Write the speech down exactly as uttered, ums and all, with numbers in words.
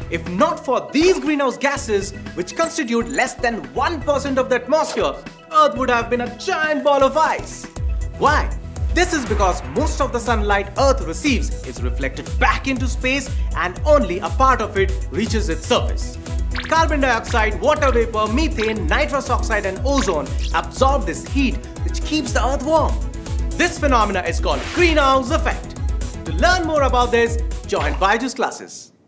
If not for these greenhouse gases, which constitute less than one percent of the atmosphere, Earth would have been a giant ball of ice. Why? This is because most of the sunlight Earth receives is reflected back into space and only a part of it reaches its surface. Carbon dioxide, water vapor, methane, nitrous oxide and ozone absorb this heat which keeps the Earth warm. This phenomena is called greenhouse effect. To learn more about this, join B Y J U's classes.